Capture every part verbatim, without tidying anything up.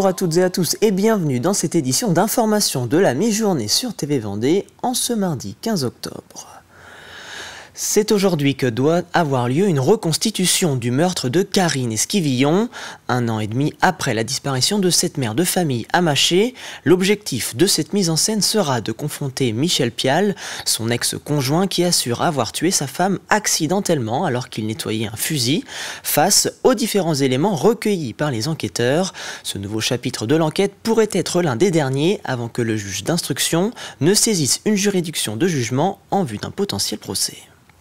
Bonjour à toutes et à tous et bienvenue dans cette édition d'information de la mi-journée sur T V Vendée en ce mardi quinze octobre. C'est aujourd'hui que doit avoir lieu une reconstitution du meurtre de Karine Esquivillon. Un an et demi après la disparition de cette mère de famille à Maché, l'objectif de cette mise en scène sera de confronter Michel Pial, son ex-conjoint qui assure avoir tué sa femme accidentellement alors qu'il nettoyait un fusil, face aux différents éléments recueillis par les enquêteurs. Ce nouveau chapitre de l'enquête pourrait être l'un des derniers avant que le juge d'instruction ne saisisse une juridiction de jugement en vue d'un potentiel procès.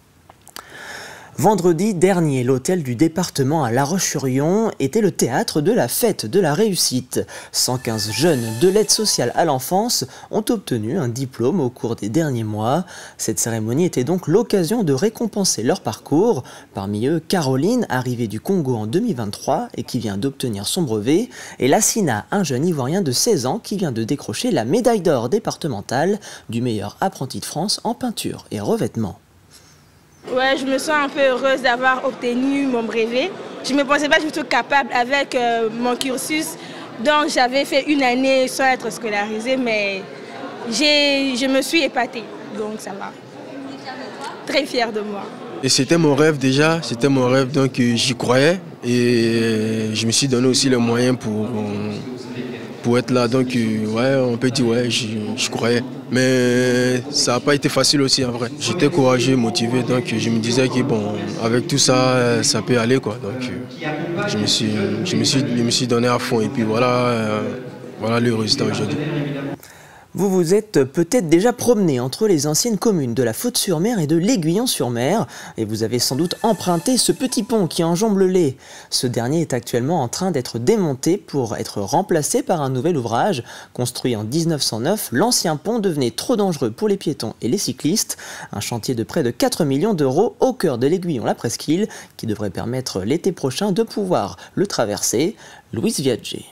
Vendredi dernier, l'hôtel du département à La Roche-sur-Yon était le théâtre de la fête de la réussite. cent quinze jeunes de l'aide sociale à l'enfance ont obtenu un diplôme au cours des derniers mois. Cette cérémonie était donc l'occasion de récompenser leur parcours. Parmi eux, Caroline, arrivée du Congo en deux mille vingt-trois et qui vient d'obtenir son brevet, et Lassina, un jeune Ivoirien de seize ans qui vient de décrocher la médaille d'or départementale du meilleur apprenti de France en peinture et revêtement. Ouais, je me sens un peu heureuse d'avoir obtenu mon brevet. Je ne me pensais pas du tout capable avec euh, mon cursus. Donc j'avais fait une année sans être scolarisée, mais je me suis épatée. Donc ça va. Très fière de moi. Et c'était mon rêve déjà, c'était mon rêve, donc j'y croyais. Et je me suis donné aussi les moyens pour, pour être là. Donc ouais, on peut dire ouais, j'y croyais. Mais ça n'a pas été facile aussi en vrai. J'étais courageux, motivé, donc je me disais que bon, avec tout ça, ça peut aller quoi. Donc je me suis, je me suis, je me suis donné à fond et puis voilà, euh, voilà le résultat aujourd'hui. Vous vous êtes peut-être déjà promené entre les anciennes communes de la Faute-sur-Mer et de l'Aiguillon-sur-Mer et vous avez sans doute emprunté ce petit pont qui enjambe le Lay. Ce dernier est actuellement en train d'être démonté pour être remplacé par un nouvel ouvrage. Construit en mille neuf cent neuf, l'ancien pont devenait trop dangereux pour les piétons et les cyclistes. Un chantier de près de quatre millions d'euros au cœur de l'Aiguillon-la Presqu'île qui devrait permettre l'été prochain de pouvoir le traverser. Louise Viadger.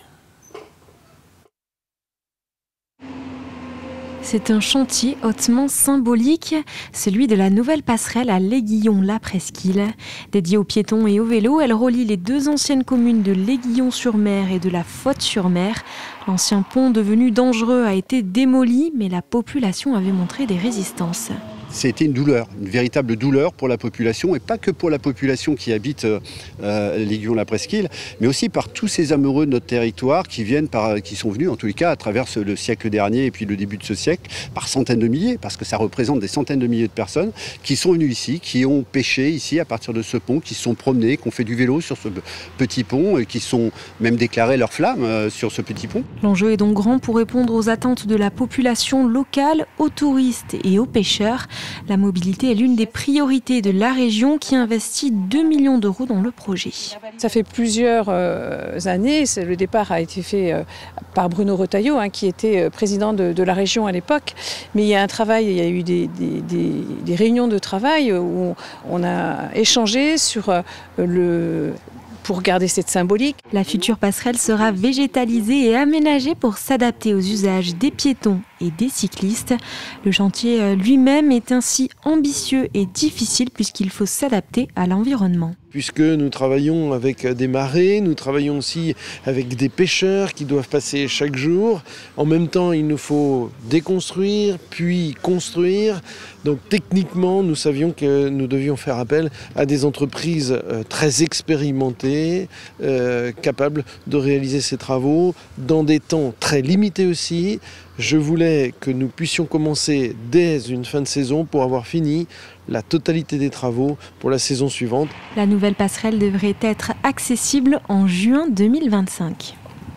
C'est un chantier hautement symbolique, celui de la nouvelle passerelle à l'Aiguillon-la Presqu'île. Dédiée aux piétons et aux vélos, elle relie les deux anciennes communes de l'Aiguillon-sur-Mer et de la Faute-sur-Mer. L'ancien pont devenu dangereux a été démoli, mais la population avait montré des résistances. C'était une douleur, une véritable douleur pour la population, et pas que pour la population qui habite euh, l'Aiguillon-la Presqu'île, mais aussi par tous ces amoureux de notre territoire qui viennent, par, qui sont venus en tous les cas à travers ce, le siècle dernier et puis le début de ce siècle, par centaines de milliers, parce que ça représente des centaines de milliers de personnes qui sont venues ici, qui ont pêché ici à partir de ce pont, qui se sont promenés, qui ont fait du vélo sur ce petit pont, et qui sont même déclaré leur flamme euh, sur ce petit pont. L'enjeu est donc grand pour répondre aux attentes de la population locale, aux touristes et aux pêcheurs. La mobilité est l'une des priorités de la région qui investit deux millions d'euros dans le projet. Ça fait plusieurs euh, années, le départ a été fait euh, par Bruno Retailleau, hein, qui était président de, de la région à l'époque. Mais il y a un travail, il y a eu des, des, des, des réunions de travail où on a échangé sur euh, le... pour garder cette symbolique. La future passerelle sera végétalisée et aménagée pour s'adapter aux usages des piétons et des cyclistes. Le chantier lui-même est ainsi ambitieux et difficile puisqu'il faut s'adapter à l'environnement. Puisque nous travaillons avec des marées, nous travaillons aussi avec des pêcheurs qui doivent passer chaque jour. En même temps, il nous faut déconstruire, puis construire. Donc techniquement, nous savions que nous devions faire appel à des entreprises euh, très expérimentées, euh, capables de réaliser ces travaux dans des temps très limités aussi. Je voulais que nous puissions commencer dès une fin de saison pour avoir fini la totalité des travaux pour la saison suivante. La nouvelle passerelle devrait être accessible en juin deux mille vingt-cinq.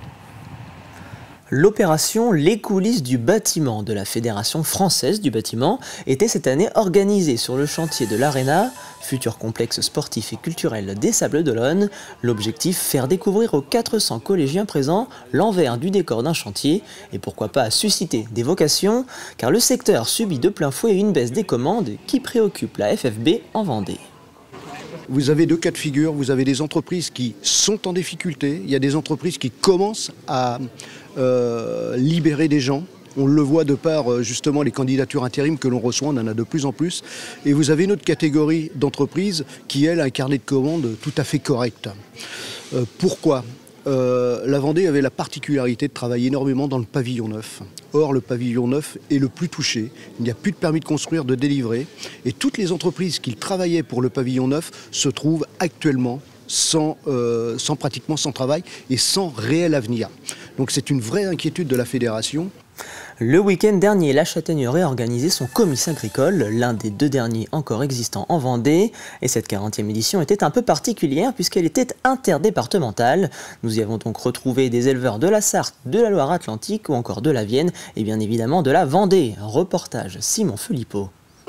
L'opération Les coulisses du bâtiment de la Fédération française du bâtiment était cette année organisée sur le chantier de l'Arena, futur complexe sportif et culturel des Sables-d'Olonne. L'objectif, faire découvrir aux quatre cents collégiens présents l'envers du décor d'un chantier et pourquoi pas susciter des vocations, car le secteur subit de plein fouet une baisse des commandes qui préoccupe la F F B en Vendée. Vous avez deux cas de figure, vous avez des entreprises qui sont en difficulté, il y a des entreprises qui commencent à euh, libérer des gens. On le voit de par justement les candidatures intérim que l'on reçoit, on en a de plus en plus. Et vous avez une autre catégorie d'entreprises qui, elle, a un carnet de commandes tout à fait correct. Euh, pourquoi ? euh, la Vendée avait la particularité de travailler énormément dans le pavillon neuf. Or, le pavillon neuf est le plus touché. Il n'y a plus de permis de construire, de délivrer. Et toutes les entreprises qui travaillaient pour le pavillon neuf se trouvent actuellement sans, euh, sans pratiquement sans travail et sans réel avenir. Donc c'est une vraie inquiétude de la fédération. Le week-end dernier, la Châtaigneraie a organisé son comice agricole, l'un des deux derniers encore existants en Vendée. Et cette quarantième édition était un peu particulière puisqu'elle était interdépartementale. Nous y avons donc retrouvé des éleveurs de la Sarthe, de la Loire-Atlantique ou encore de la Vienne et bien évidemment de la Vendée. Reportage Simon Philippot.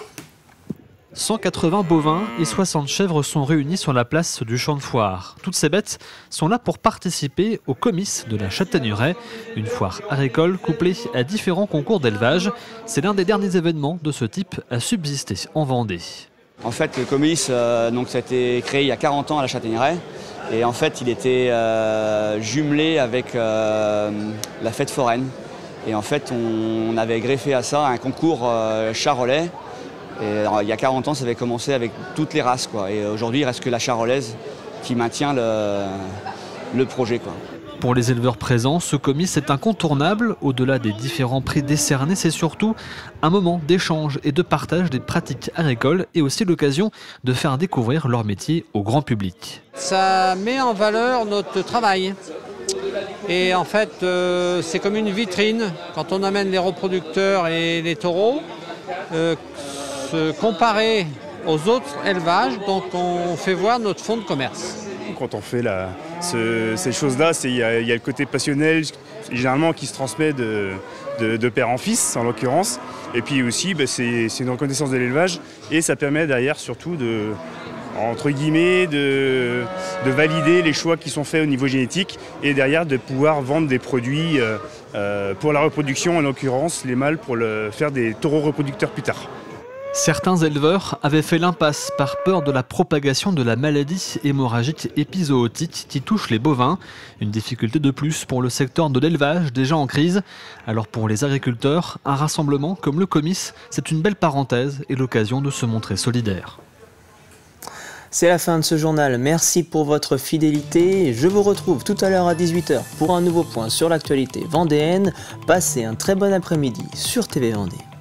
cent quatre-vingts bovins et soixante chèvres sont réunis sur la place du champ de foire. Toutes ces bêtes sont là pour participer au comice de la Châtaigneraie, une foire agricole couplée à différents concours d'élevage. C'est l'un des derniers événements de ce type à subsister en Vendée. En fait, le comice, euh, donc, ça a été créé il y a quarante ans à la Châtaigneraie. Et en fait, il était euh, jumelé avec euh, la fête foraine. Et en fait, on, on avait greffé à ça un concours euh, charolais. Et alors, il y a quarante ans, ça avait commencé avec toutes les races, quoi. Et aujourd'hui, il ne reste que la charolaise qui maintient le, le projet, quoi. Pour les éleveurs présents, ce comice est incontournable. Au-delà des différents prix décernés, c'est surtout un moment d'échange et de partage des pratiques agricoles et aussi l'occasion de faire découvrir leur métier au grand public. Ça met en valeur notre travail. Et en fait, euh, c'est comme une vitrine. Quand on amène les reproducteurs et les taureaux, euh, se comparer aux autres élevages, donc on fait voir notre fonds de commerce. Quand on fait la, ce, ces choses-là, il y, y a le côté passionnel, généralement qui se transmet de, de, de père en fils, en l'occurrence. Et puis aussi, bah, c'est une reconnaissance de l'élevage et ça permet derrière surtout de, entre guillemets, de, de valider les choix qui sont faits au niveau génétique et derrière de pouvoir vendre des produits euh, euh, pour la reproduction, en l'occurrence les mâles pour le, faire des taureaux reproducteurs plus tard. Certains éleveurs avaient fait l'impasse par peur de la propagation de la maladie hémorragique épizootique qui touche les bovins. Une difficulté de plus pour le secteur de l'élevage déjà en crise. Alors pour les agriculteurs, un rassemblement comme le comice, c'est une belle parenthèse et l'occasion de se montrer solidaire. C'est la fin de ce journal. Merci pour votre fidélité. Je vous retrouve tout à l'heure à dix-huit heures pour un nouveau point sur l'actualité vendéenne. Passez un très bon après-midi sur T V Vendée.